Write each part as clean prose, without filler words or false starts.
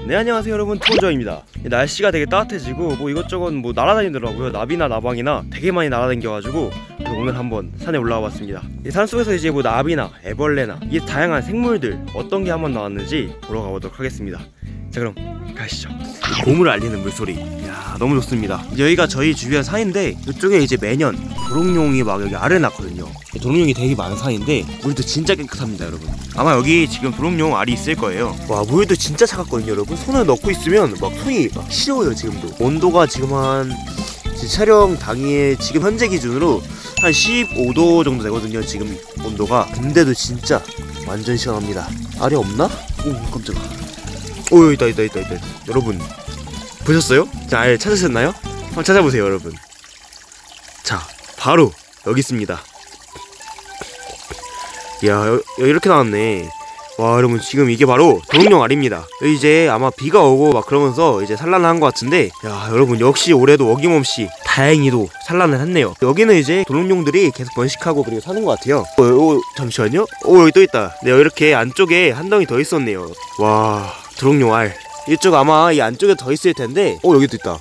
네, 안녕하세요 여러분, 투어저입니다. 날씨가 되게 따뜻해지고 뭐 이것저것 뭐 날아다니더라고요. 나비나 나방이나 되게 많이 날아다녀가지고 그래서 오늘 한번 산에 올라와 봤습니다. 이 산속에서 이제 뭐 나비나 애벌레나 이 다양한 생물들 어떤 게 한번 나왔는지 보러 가보도록 하겠습니다. 자, 그럼 가시죠. 봄을 알리는 물소리, 이야 너무 좋습니다. 여기가 저희 주변 산인데 이쪽에 이제 매년 도롱뇽이 막 여기 알을 낳거든요. 도롱뇽이 되게 많은 산인데 물도 진짜 깨끗합니다 여러분. 아마 여기 지금 도롱뇽 알이 있을 거예요. 와, 물도 진짜 차갑거든요 여러분. 손을 넣고 있으면 막 손이 막 시려워요. 지금도 온도가 지금 한 촬영 당일 지금 현재 기준으로 한 15도 정도 되거든요 지금 온도가. 근데도 진짜 완전 시원합니다. 알이 없나? 오 깜짝아. 오 있다. 여러분 보셨어요? 자, 알 찾으셨나요? 한번 찾아보세요 여러분. 자, 바로 여기 있습니다. 이야 이렇게 나왔네. 와 여러분, 지금 이게 바로 도롱뇽 알입니다. 이제 아마 비가 오고 막 그러면서 이제 산란을 한 것 같은데, 야 여러분 역시 올해도 어김없이 다행히도 산란을 했네요. 여기는 이제 도롱뇽들이 계속 번식하고 그리고 사는 것 같아요. 잠시만요. 오 여기 또 있다. 네, 이렇게 안쪽에 한 덩이 더 있었네요. 와 도롱뇽 알 이쪽 아마 이 안쪽에 더 있을 텐데, 여기도 있다.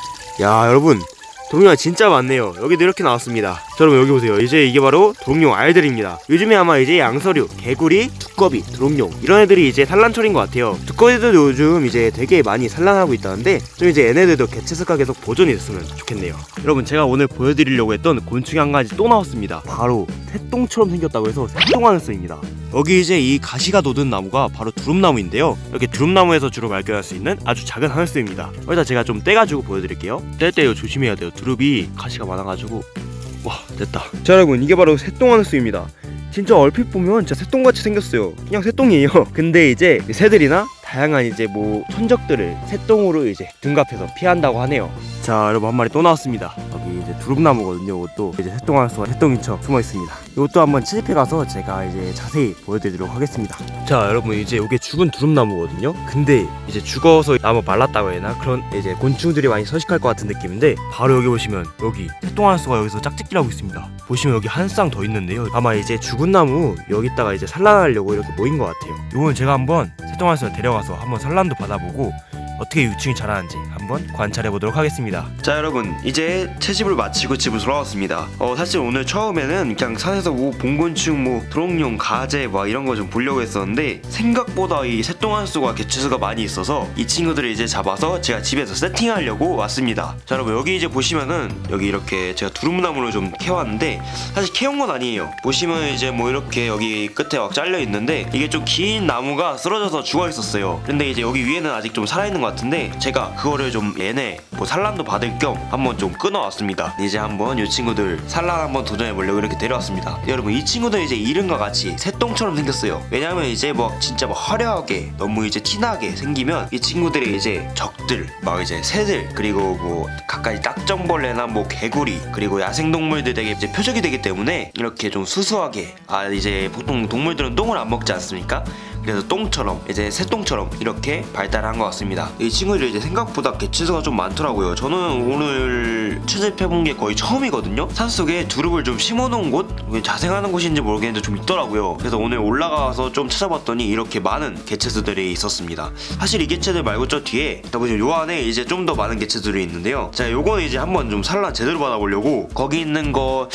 야 여러분 도롱뇽 진짜 많네요. 여기도 이렇게 나왔습니다. 자, 여러분 여기 보세요. 이제 이게 바로 도롱뇽 알들입니다. 요즘에 아마 이제 양서류, 개구리, 두꺼비, 도롱뇽 이런 애들이 이제 산란철인 것 같아요. 두꺼비도 요즘 이제 되게 많이 산란하고 있다는데 좀 이제 얘네들도 개체수가 계속 보존이 됐으면 좋겠네요. 여러분 제가 오늘 보여드리려고 했던 곤충이 한 가지 또 나왔습니다. 바로 새똥처럼 생겼다고 해서 새똥하늘소입니다. 여기 이제 이 가시가 돋은 나무가 바로 두릅나무인데요. 이렇게 두릅나무에서 주로 발견할 수 있는 아주 작은 하늘소입니다. 일단 제가 좀 떼가지고 보여드릴게요. 뗄 때 조심해야 돼요. 두릅이 가시가 많아가지고. 와 됐다. 자 여러분, 이게 바로 새똥하늘소입니다. 진짜 얼핏 보면 진짜 새똥같이 생겼어요. 그냥 새똥이에요. 근데 이제 새들이나 다양한 이제 뭐 천적들을 새똥으로 이제 둔갑해서 피한다고 하네요. 자 여러분, 한 마리 또 나왔습니다. 여기 이제 두릅나무거든요. 이것도 이제 새똥하늘소가 새똥인 척 숨어 있습니다. 이것도 한번 채집해 가서 제가 이제 자세히 보여드리도록 하겠습니다. 자 여러분, 이제 이게 죽은 두릅나무거든요. 근데 이제 죽어서 나무 말랐다고 해야 하나, 그런 이제 곤충들이 많이 서식할 것 같은 느낌인데, 바로 여기 보시면 여기 새똥하늘소가 여기서 짝짓기를 하고 있습니다. 보시면 여기 한 쌍 더 있는데요. 아마 이제 죽은 나무 여기다가 이제 산란하려고 이렇게 모인 것 같아요. 이건 제가 한번 새똥하늘소 데려가서 한번 산란도 받아보고 어떻게 유충이 자라는지 한번 관찰해 보도록 하겠습니다. 자 여러분, 이제 채집을 마치고 집으로 돌아왔습니다. 사실 오늘 처음에는 그냥 산에서 뭐 봉곤충, 뭐 도롱뇽, 가재 막 이런 거 좀 보려고 했었는데, 생각보다 이 새똥하늘소가 개체수가 많이 있어서 이 친구들을 이제 잡아서 제가 집에서 세팅하려고 왔습니다. 자 여러분, 여기 이제 보시면은 여기 이렇게 제가 두릅나무를 좀 캐왔는데, 사실 캐온 건 아니에요. 보시면 이제 뭐 이렇게 여기 끝에 막 잘려 있는데, 이게 좀 긴 나무가 쓰러져서 죽어 있었어요. 근데 이제 여기 위에는 아직 좀 살아있는 것 같은데, 제가 그거를 좀 얘네 뭐 산란도 받을 겸 한번 좀 끊어왔습니다. 이제 한번 이 친구들 산란 한번 도전해보려고 이렇게 데려왔습니다. 여러분, 이 친구들 이제 이름과 같이 새똥처럼 생겼어요. 왜냐면 이제 뭐 진짜 막 화려하게 너무 이제 티나게 생기면 이 친구들이 이제 적들, 막 이제 새들, 그리고 뭐 가까이 딱정벌레나 뭐 개구리, 그리고 야생동물들에게 이제 표적이 되기 때문에 이렇게 좀 수수하게, 이제 보통 동물들은 똥을 안 먹지 않습니까? 그래서 똥처럼, 이제 새똥처럼 이렇게 발달한 것 같습니다. 이 친구들이 이제 생각보다 개체수가 좀 많더라고요. 저는 오늘 채집해본 게 거의 처음이거든요. 산속에 두릅을 좀 심어놓은 곳, 자생하는 곳인지 모르겠는데 좀 있더라고요. 그래서 오늘 올라가서 좀 찾아봤더니 이렇게 많은 개체수들이 있었습니다. 사실 이 개체들 말고 저 뒤에 보시면 요 안에 이제 좀 더 많은 개체들이 있는데요. 자, 요거는 이제 한번 좀 산란 제대로 받아보려고 거기 있는 거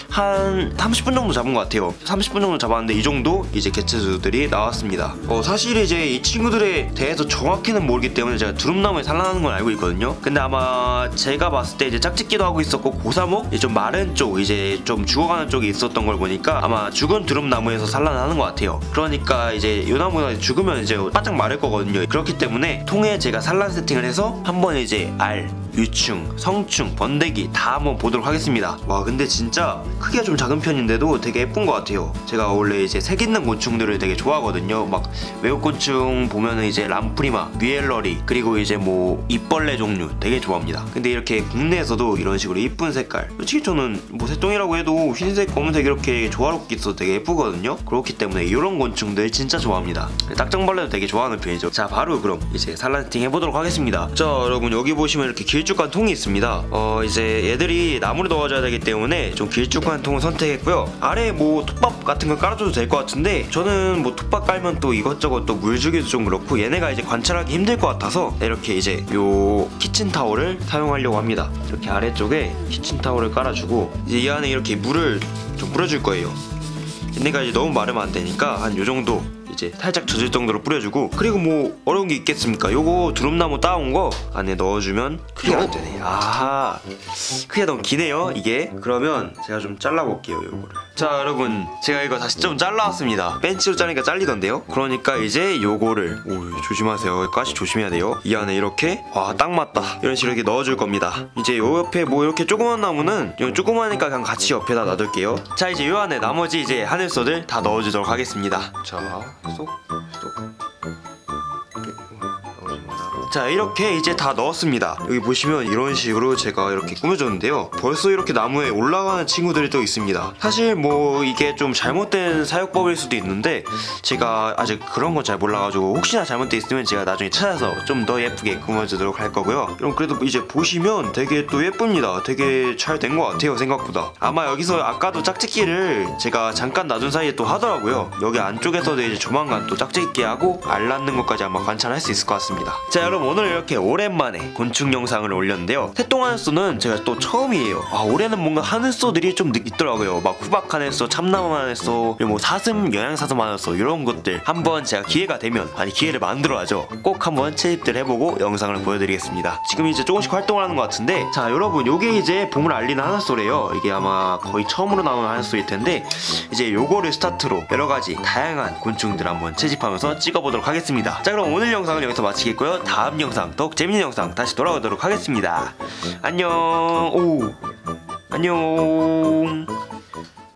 한 30분 정도 잡은 것 같아요. 30분 정도 잡았는데 이 정도 이제 개체수들이 나왔습니다. 사실 이제 이 친구들에 대해서 정확히는 모르기 때문에 제가 두릅나무에 산란하는 건 알고 있거든요. 근데 아마 제가 봤을 때 이제 짝짓기도 하고 있었고, 고사목, 좀 마른 쪽, 이제 좀 죽어가는 쪽에 있었던 걸 보니까 아마 죽은 두릅나무에서 산란하는 것 같아요. 그러니까 이제 이 나무가 죽으면 이제 바짝 마를 거거든요. 그렇기 때문에 통에 제가 산란 세팅을 해서 한번 이제 알, 유충, 성충, 번데기 다 한번 보도록 하겠습니다. 와 근데 진짜 크기가 좀 작은 편인데도 되게 예쁜 것 같아요. 제가 원래 이제 색 있는 곤충들을 되게 좋아하거든요. 막 외국곤충 보면은 이제 람프리마, 뮤엘러리, 그리고 이제 뭐 입벌레 종류 되게 좋아합니다. 근데 이렇게 국내에서도 이런 식으로 이쁜 색깔, 솔직히 저는 뭐 새똥이라고 해도 흰색, 검은색 이렇게 조화롭게 있어도 되게 예쁘거든요. 그렇기 때문에 이런 곤충들 진짜 좋아합니다. 딱정벌레도 되게 좋아하는 편이죠. 자 바로 그럼 이제 산란 세팅 해보도록 하겠습니다. 자 여러분, 여기 보시면 이렇게 길 길쭉한 통이 있습니다. 이제 얘들이 나무를 넣어줘야 되기 때문에 좀 길쭉한 통을 선택했고요. 아래에 뭐 톱밥 같은 걸 깔아줘도 될 것 같은데 저는 뭐 톱밥 깔면 또 이것저것 또 물 주기도 좀 그렇고 얘네가 이제 관찰하기 힘들 것 같아서 이렇게 이제 요 키친타올을 사용하려고 합니다. 이렇게 아래쪽에 키친타올을 깔아주고 이제 이 안에 이렇게 물을 좀 뿌려줄 거예요. 얘네가 이제 너무 마르면 안 되니까 한 요 정도 이제 살짝 젖을 정도로 뿌려주고, 그리고 뭐 어려운 게 있겠습니까? 요거 두릅나무 따온 거 안에 넣어주면 크게 안 되네. 아하, 크게 너무 기네요 이게. 그러면 제가 좀 잘라볼게요 요거를. 자 여러분, 제가 이거 다시 좀 잘라왔습니다. 벤치로 자르니까 잘리던데요. 그러니까 이제 요거를, 오 조심하세요, 가시 조심해야 돼요. 이 안에 이렇게, 와 딱 맞다, 이런 식으로 이렇게 넣어줄 겁니다. 이제 요 옆에 뭐 이렇게 조그만 나무는 이거 조그마니까 그냥 같이 옆에다 놔둘게요. 자 이제 요 안에 나머지 이제 하늘소들 다 넣어주도록 하겠습니다. 자 쏙. 자 이렇게 이제 다 넣었습니다. 여기 보시면 이런 식으로 제가 이렇게 꾸며줬는데요. 벌써 이렇게 나무에 올라가는 친구들이 또 있습니다. 사실 뭐 이게 좀 잘못된 사육법일 수도 있는데 제가 아직 그런 건 잘 몰라가지고 혹시나 잘못돼 있으면 제가 나중에 찾아서 좀 더 예쁘게 꾸며주도록 할 거고요. 그럼 그래도 이제 보시면 되게 또 예쁩니다. 되게 잘 된 것 같아요 생각보다. 아마 여기서 아까도 짝짓기를 제가 잠깐 놔둔 사이에 또 하더라고요. 여기 안쪽에서도 이제 조만간 또 짝짓기 하고 알 낳는 것까지 아마 관찰할 수 있을 것 같습니다. 자 여러분, 오늘 이렇게 오랜만에 곤충 영상을 올렸는데요. 새똥하늘소는 제가 또 처음이에요. 아 올해는 뭔가 하늘소들이 좀 있더라고요. 막 후박 하늘소, 참나무 하늘소, 그리고 뭐 사슴, 영양사슴 하늘소 이런 것들 한번 제가 기회가 되면, 아니 기회를 만들어야죠, 꼭 한번 채집들 해보고 영상을 보여드리겠습니다. 지금 이제 조금씩 활동을 하는 것 같은데, 자 여러분 요게 이제 봄을 알리는 하늘소래요. 이게 아마 거의 처음으로 나오는 하늘소일 텐데 이제 요거를 스타트로 여러가지 다양한 곤충들 한번 채집하면서 찍어보도록 하겠습니다. 자 그럼 오늘 영상은 여기서 마치겠고요. 다음 영상, 더욱 재밌는 영상 다시 돌아오도록 하겠습니다. 안녕. 오 안녕.